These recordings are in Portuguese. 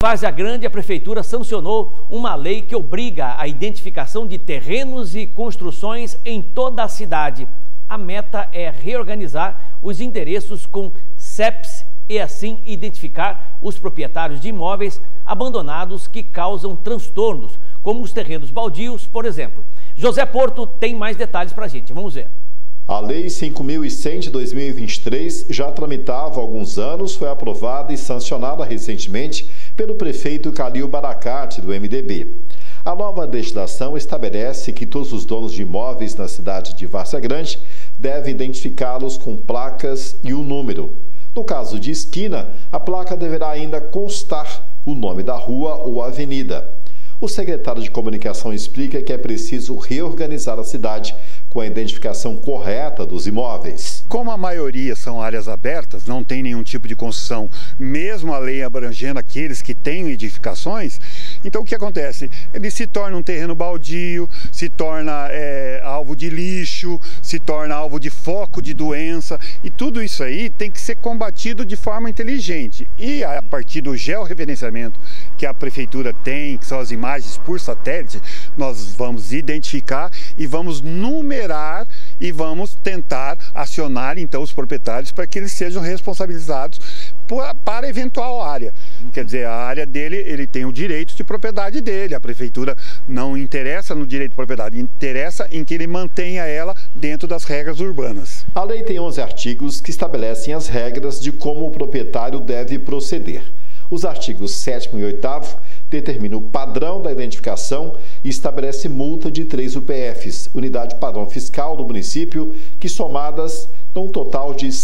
Várzea Grande, a Prefeitura sancionou uma lei que obriga a identificação de terrenos e construções em toda a cidade. A meta é reorganizar os endereços com CEPs e assim identificar os proprietários de imóveis abandonados que causam transtornos, como os terrenos baldios, por exemplo. José Porto tem mais detalhes para a gente. Vamos ver. A Lei 5.100 de 2023 já tramitava há alguns anos, foi aprovada e sancionada recentemente pelo prefeito Calil Baracate, do MDB. A nova legislação estabelece que todos os donos de imóveis na cidade de Várzea Grande devem identificá-los com placas e o número. No caso de esquina, a placa deverá ainda constar o nome da rua ou avenida. O secretário de Comunicação explica que é preciso reorganizar a cidade com a identificação correta dos imóveis. Como a maioria são áreas abertas, não tem nenhum tipo de construção, mesmo a lei abrangendo aqueles que têm edificações, então o que acontece? Ele se torna um terreno baldio, se torna alvo de lixo, se torna alvo de foco de doença, e tudo isso aí tem que ser combatido de forma inteligente. E a partir do georreferenciamento que a prefeitura tem, que são as imagens por satélite, nós vamos identificar e vamos numerar e vamos tentar acionar então os proprietários para que eles sejam responsabilizados para a eventual área. Quer dizer, a área dele, ele tem o direito de propriedade dele, a prefeitura não interessa no direito de propriedade, interessa em que ele mantenha ela dentro das regras urbanas. A lei tem 11 artigos que estabelecem as regras de como o proprietário deve proceder. Os artigos 7º e 8º determinam o padrão da identificação e estabelece multa de 3 UPFs, unidade padrão fiscal do município, que somadas dão um total de R$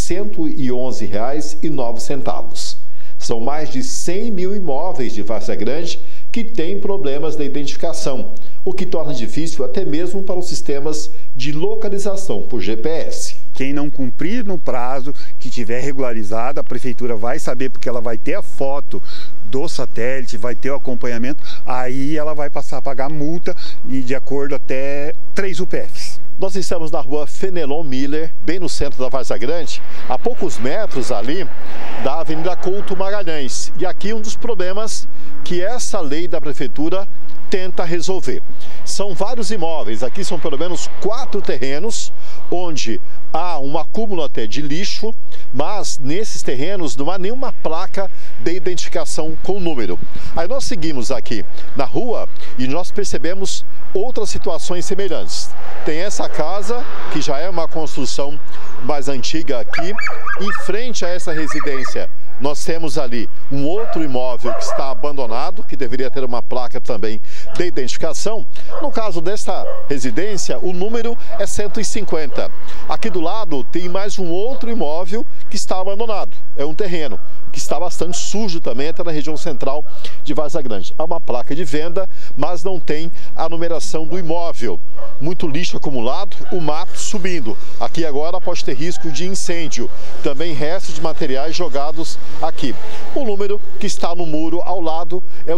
111,09. São mais de 100 mil imóveis de Várzea Grande que têm problemas de identificação, o que torna difícil até mesmo para os sistemas de localização por GPS. Quem não cumprir no prazo que tiver regularizado, a prefeitura vai saber, porque ela vai ter a foto do satélite, vai ter o acompanhamento, aí ela vai passar a pagar multa e de acordo até 3 UPFs. Nós estamos na rua Fenelon Miller, bem no centro da Várzea Grande, a poucos metros ali da Avenida Couto Magalhães. E aqui um dos problemas que essa lei da prefeitura tenta resolver. São vários imóveis, aqui são pelo menos 4 terrenos, onde há um acúmulo até de lixo, mas nesses terrenos não há nenhuma placa de identificação com número. Aí nós seguimos aqui na rua e nós percebemos outras situações semelhantes. Tem essa casa, que já é uma construção mais antiga aqui, em frente a essa residência nós temos ali um outro imóvel que está abandonado, que deveria ter uma placa também de identificação. No caso desta residência, o número é 150. Aqui do lado tem mais um outro imóvel que está abandonado. É um terreno que está bastante sujo também, até na região central de Várzea Grande. Há uma placa de venda, mas não tem a numeração do imóvel. Muito lixo acumulado, o mato subindo. Aqui agora pode ter risco de incêndio. Também restos de materiais jogados aqui. O número que está no muro ao lado é o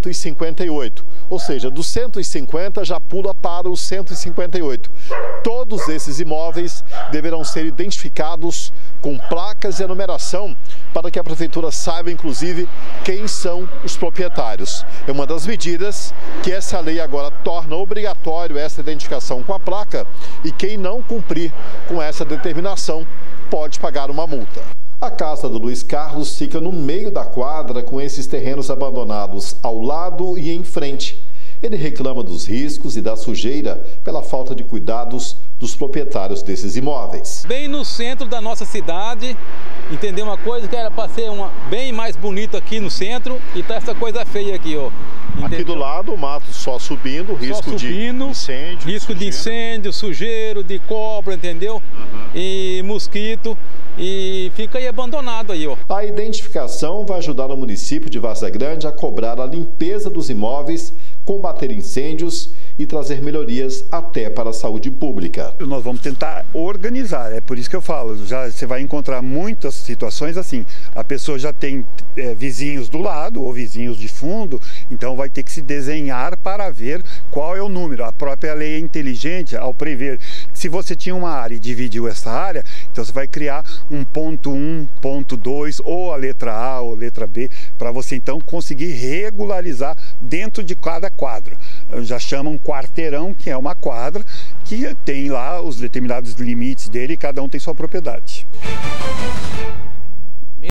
158. Ou seja, do 150 já pula para o 158. Todos esses imóveis deverão ser identificados com placas e a numeração para que a prefeitura saiba, inclusive, quem são os proprietários. É uma das medidas que essa lei agora torna obrigatório essa identificação com a placa e quem não cumprir com essa determinação pode pagar uma multa. A casa do Luiz Carlos fica no meio da quadra com esses terrenos abandonados ao lado e em frente. Ele reclama dos riscos e da sujeira pela falta de cuidados dos proprietários desses imóveis. Bem no centro da nossa cidade, entendeu? Uma coisa que era para ser bem mais bonito aqui no centro e tá essa coisa feia aqui, ó. Entendeu? Aqui do lado o mato só subindo, risco de incêndio. Risco de incêndio, sujeiro, de cobra, entendeu? E mosquito. E fica aí abandonado aí, ó. A identificação vai ajudar o município de Várzea Grande a cobrar a limpeza dos imóveis, combater incêndios e trazer melhorias até para a saúde pública. Nós vamos tentar organizar, é por isso que eu falo, já você vai encontrar muitas situações assim, a pessoa já tem vizinhos do lado ou vizinhos de fundo, então vai ter que se desenhar para ver qual é o número. A própria lei é inteligente ao prever que se você tinha uma área e dividiu essa área, então você vai criar um ponto 1, ponto 2, ou a letra A ou letra B, para você então conseguir regularizar dentro de cada quadra. Já chamam quarteirão, que é uma quadra, que tem lá os determinados limites dele e cada um tem sua propriedade.